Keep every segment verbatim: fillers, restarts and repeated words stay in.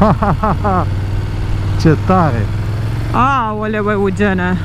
Ha, ha, ha, ha. Ce tare! Aoleu, Eugene!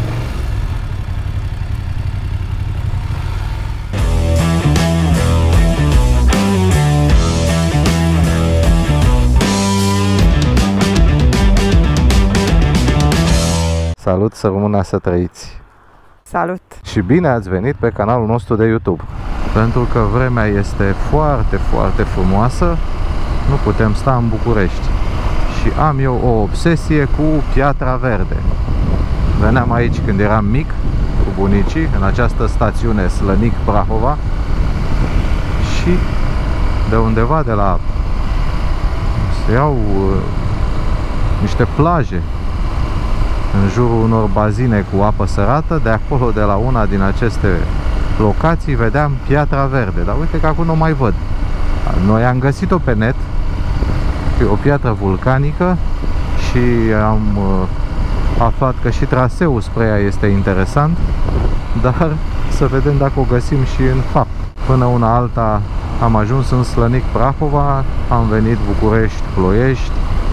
Salut, să rămână să trăiți! Salut! Și bine ați venit pe canalul nostru de YouTube. Pentru că vremea este foarte, foarte frumoasă, nu putem sta în București. Și am eu o obsesie cu Piatra Verde. Veneam aici când eram mic, cu bunicii, în această stațiune Slănic-Prahova. Și de undeva de la... se iau uh, niște plaje în jurul unor bazine cu apă sărată. De acolo, de la una din aceste locații, vedeam Piatra Verde. Dar uite că acum nu mai văd. Noi am găsit-o pe net, o piatră vulcanică, și am uh, aflat că și traseul spre ea este interesant, dar să vedem dacă o găsim și în fapt. Până una alta am ajuns în Slănic-Prahova, am venit București-Ploiești,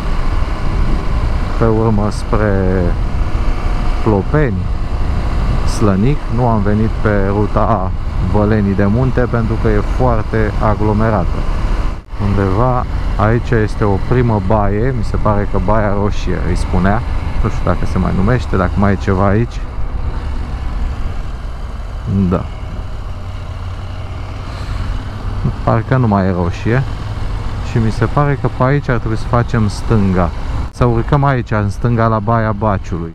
pe urmă spre Plopeni, Slănic. Nu am venit pe ruta Vălenii de Munte pentru că e foarte aglomerată. Undeva aici este o primă baie, mi se pare că Baia Roșie îi spunea. Nu știu dacă se mai numește, dacă mai e ceva aici. Da. Parcă nu mai e roșie. Și mi se pare că pe aici ar trebui să facem stânga. Să urcăm aici, în stânga, la Baia Baciului.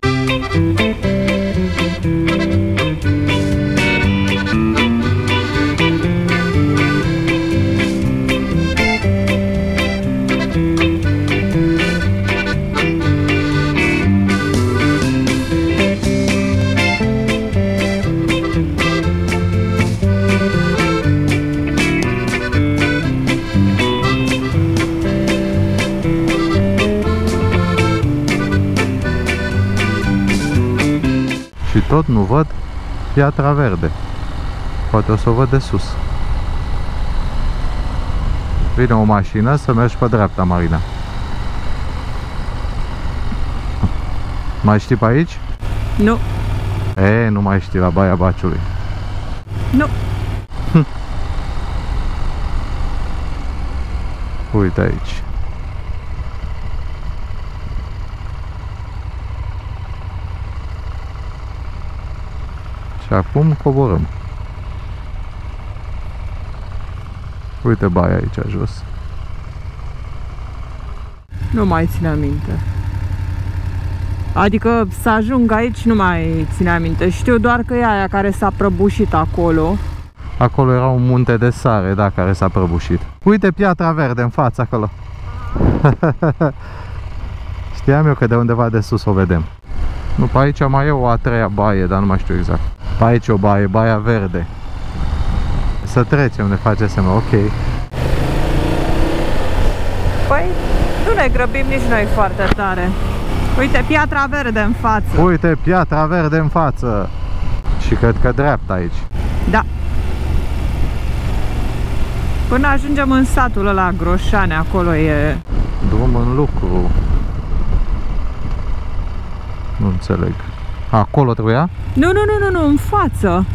Și tot nu văd Piatra Verde. Poate o să o văd de sus. Vine o mașină, să mergi pe dreapta, Marina. Mai știi pe aici? Nu. E, nu mai știi, la Baia Baciului. Nu. Hm. Uite aici. Și acum coborâm. Uite baia aici jos. Nu mai ține aminte. Adică să ajung aici nu mai ține aminte. Știu doar că e aia care s-a prăbușit acolo. Acolo era un munte de sare, da, care s-a prăbușit. Uite Piatra Verde în față acolo. Știam eu că de undeva de sus o vedem. Nu, pe aici mai e o a treia baie, dar nu mai știu exact. Pe aici o baie, Baia Verde. Să trecem, ne face semnă, ok. Păi, nu ne grăbim nici noi foarte tare. Uite, Piatra Verde în față. Uite, Piatra Verde în față. Și cred că dreapta aici. Da. Până ajungem în satul ăla Groșane, acolo e... Drum în lucru. Nu înțeleg. Acolo trebuia? Nu, nu, nu, nu, nu, în față.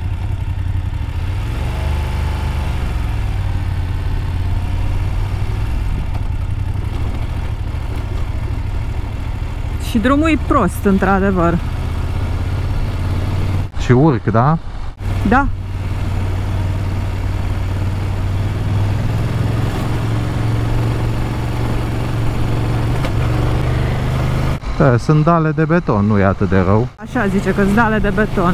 Și drumul e prost, într-adevăr. Și urc, da? Da. Da, sunt dale de beton, nu e atât de rău. Așa zice că sunt dale de beton.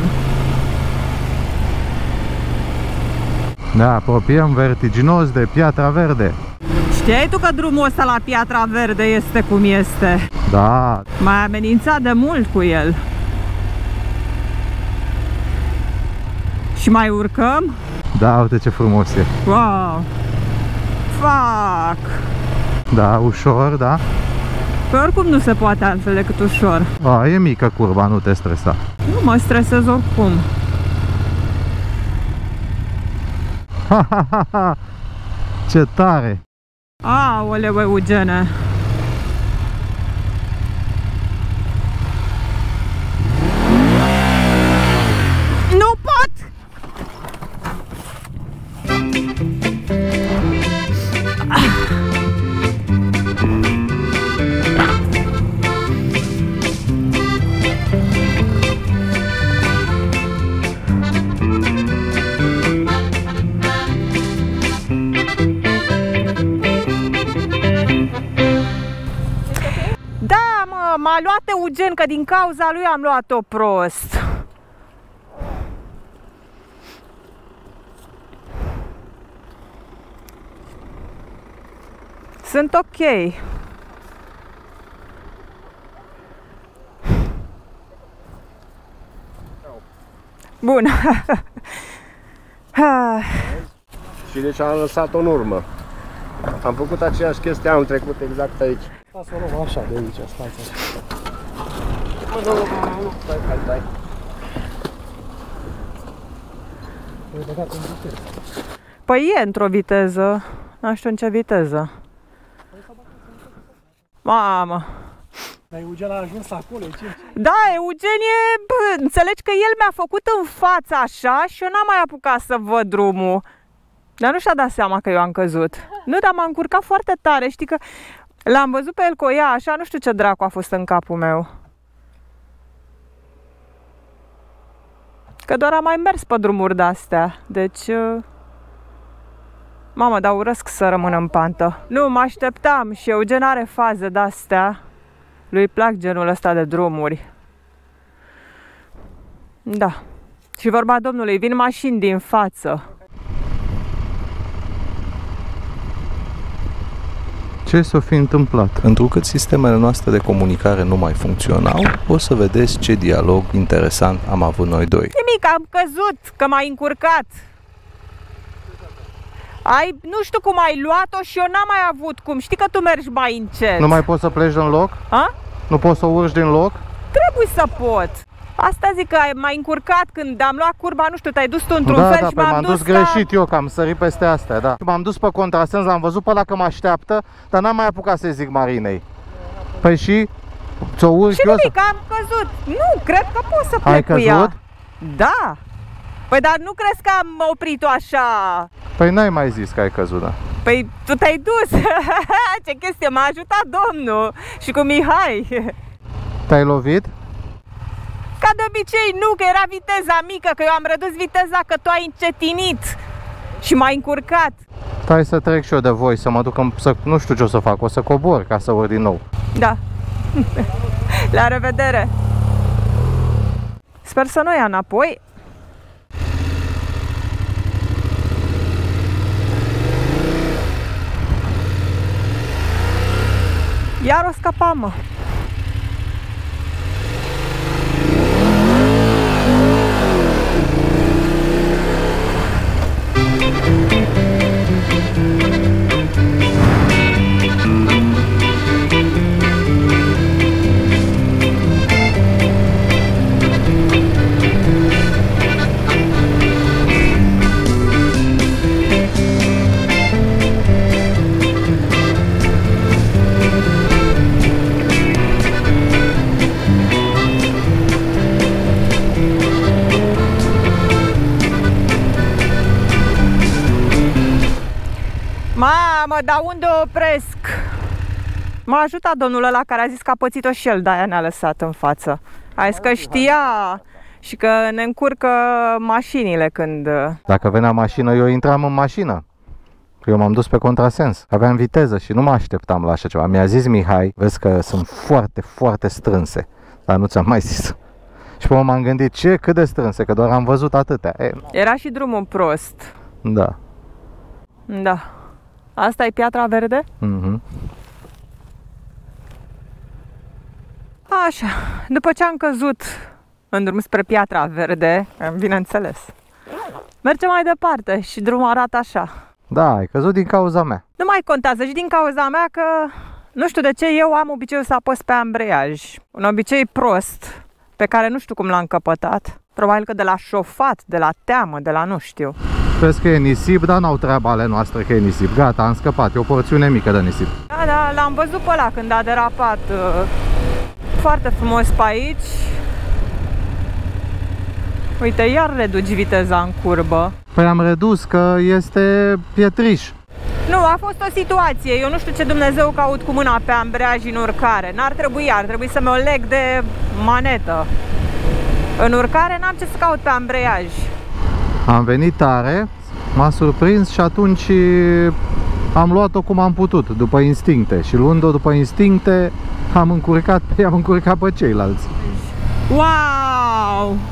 Ne apropiem vertiginos de Piatra Verde. Știai tu că drumul ăsta la Piatra Verde este cum este? Da. M-ai amenințat de mult cu el. Și mai urcăm? Da, uite ce frumos e. Wow! Fac! Da, ușor, da. Pe oricum nu se poate altfel decât ușor. A, e mică curba, nu te stresa. Nu mă stresez oricum. Ha, ha, ha, ha. Ce tare! Aoleu, Eugene! mă, m-a luat Eugen, că din cauza lui am luat-o prost. Sunt ok. Bun. Și deci am lăsat-o în urmă. Am făcut aceeași chestie anul trecut exact aici. Stați o luăm așa de aici, stați așa. Mă, nu, nu, nu, stai, stai, stai. Păi e într-o viteză. Nu știu în ce viteză. Mamă. Dar Eugen a ajuns acolo, ce? Da, Eugen e... Bă, înțelegi că el mi-a făcut în față așa și eu n-am mai apucat să văd drumul. Dar nu și-a dat seama că eu am căzut. Nu, dar m-a încurcat foarte tare, știi că... L-am văzut pe el cu o ea așa, nu știu ce dracu a fost în capul meu. Că doar am mai mers pe drumuri de-astea, deci... Mamă, dar urăsc să rămân în pantă. Nu, mă așteptam și Eugen are faze de-astea. Lui plac genul ăsta de drumuri. Da. Și vorba Domnului, vin mașini din față. Ce s-o fi întâmplat? Întrucât sistemele noastre de comunicare nu mai funcționau, o să vedeți ce dialog interesant am avut noi doi. Nimic, am căzut, că m-ai încurcat. Ai, nu știu cum ai luat-o și eu n-am mai avut cum. Știi că tu mergi mai încet. Nu mai poți să pleci din loc? A? Nu poți să urci din loc? Trebuie să pot. Asta zic că m-ai încurcat când am luat curba, nu știu, te-ai dus tu într-un da, fel da, și m-am m-am dus, dus greșit eu, că am sărit peste astea, da. M-am dus pe contrasens, l-am văzut pe ăla că mă așteaptă, dar n-am mai apucat să-i zic Marinei. Păi și? Ți-o urc și eu nimic, să... am căzut. Nu, cred că pot să plec Ai cu căzut? ea. Da. Păi dar nu crezi că am oprit-o așa? Păi n-ai mai zis că ai căzut, da. Păi tu te-ai dus. Ce chestie, m-a ajutat domnul și cu Mihai. Te-ai lovit? Ca de obicei nu, că era viteza mică, că eu am redus viteza, că tu ai încetinit și m-ai încurcat. Stai să trec și eu de voi, să mă duc în... Să... Nu știu ce o să fac, o să cobor ca să urc din nou. Da. La revedere. Sper să nu ia înapoi. Iar o scăpam, mă. Mamă, dar unde opresc? M-a ajutat domnul ăla care a zis că a pățit-o și el, de-aia ne-a lăsat în față. A zis că știa și că ne încurcă mașinile când... Dacă venea mașină, eu intram în mașină. Eu m-am dus pe contrasens. Aveam viteză și nu mă așteptam la așa ceva. Mi-a zis Mihai, vezi că sunt foarte, foarte strânse. Dar nu ți-am mai zis. Și pe urmă m-am gândit, ce, cât de strânse, că doar am văzut atâtea. E... Era și drumul prost. Da. Da. Asta e Piatra Verde? Mhm. Așa, după ce am căzut în drum spre Piatra Verde, bineînțeles, mergem mai departe și drumul arată așa. Da, ai căzut din cauza mea. Nu mai contează și din cauza mea că, nu știu de ce, eu am obiceiul să apăs pe ambreiaj. Un obicei prost, pe care nu știu cum l-am căpătat. Probabil că de la șofat, de la teamă, de la nu știu. Crezi că e nisip, dar n-au treaba ale noastre că e nisip. Gata, am scăpat. E o porțiune mică de nisip. Da, da, l-am văzut pe ăla când a derapat. Foarte frumos pe aici. Uite, iar reduci viteza în curbă. Păi am redus că este pietriș. Nu, a fost o situație. Eu nu știu ce Dumnezeu caut cu mâna pe ambreiaj în urcare. N-ar trebui, ar trebui să mă leg de manetă. În urcare n-am ce să caut pe ambreiaj. Am venit tare, m-a surprins și atunci am luat-o cum am putut, după instincte. Și luând-o după instincte, am încurcat, i-am încurcat pe ceilalți. Wow!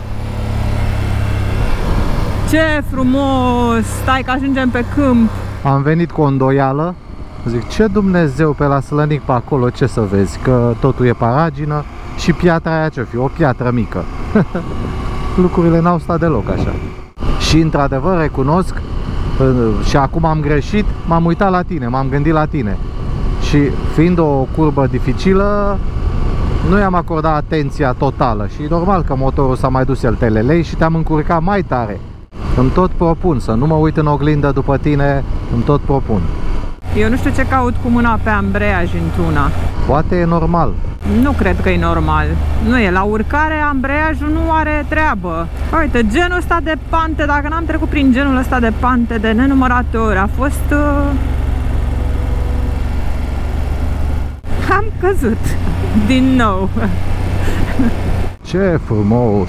Ce frumos! Stai că ajungem pe câmp. Am venit cu o îndoială. Zic, ce Dumnezeu pe la Slănic pe acolo, ce să vezi? Că totul e paragină și piatra aia ce fi? O piatră mică. Lucrurile n-au stat deloc așa. Și într-adevăr recunosc, și acum am greșit, m-am uitat la tine, m-am gândit la tine. Și fiind o curbă dificilă, nu i-am acordat atenția totală. Și normal că motorul s-a mai dus el telelei și te-am încurcat mai tare. Îmi tot propun să nu mă uit în oglindă după tine, îmi tot propun. Eu nu știu ce caut cu mâna pe ambreiaj într-una. Poate e normal. Nu cred că e normal. Nu e. La urcare ambreiajul nu are treabă. Uite, genul ăsta de pante, dacă n-am trecut prin genul ăsta de pante de nenumărate ori, a fost... Uh... Am căzut. Din nou. Ce frumos!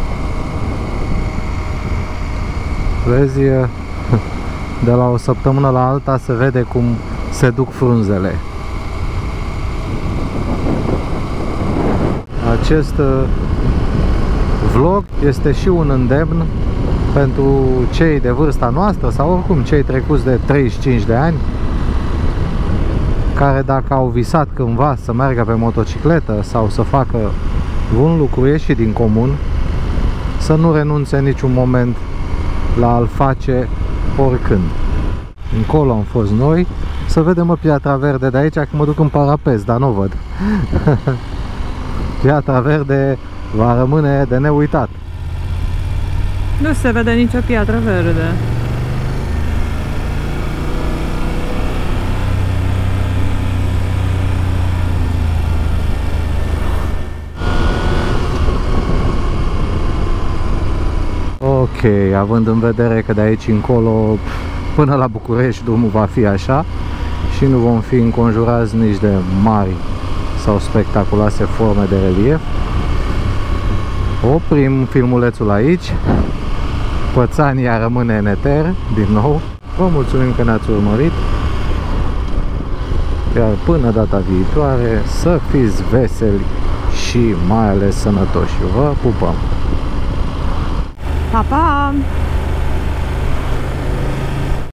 Vezi, de la o săptămână la alta se vede cum se duc frunzele. Acest vlog este și un îndemn pentru cei de vârsta noastră sau oricum cei trecuți de treizeci și cinci de ani, care dacă au visat cândva să meargă pe motocicletă sau să facă un lucru ieșit din comun, să nu renunțe în niciun moment la a-l face oricând. Încolo am fost noi. Să vedem, mă, piatra verde de aici, că mă duc în parapez, dar nu o văd. Piatra verde va rămâne de neuitat. Nu se vede nicio piatră verde. Ok, având în vedere că de aici încolo până la București drumul va fi așa și nu vom fi înconjurați nici de mari sau spectaculoase forme de relief, oprim filmulețul aici. Pățania rămâne în eter din nou. Vă mulțumim că ne-ați urmărit, iar până data viitoare să fiți veseli și mai ales sănătoși. Vă pupăm! Pa, pa!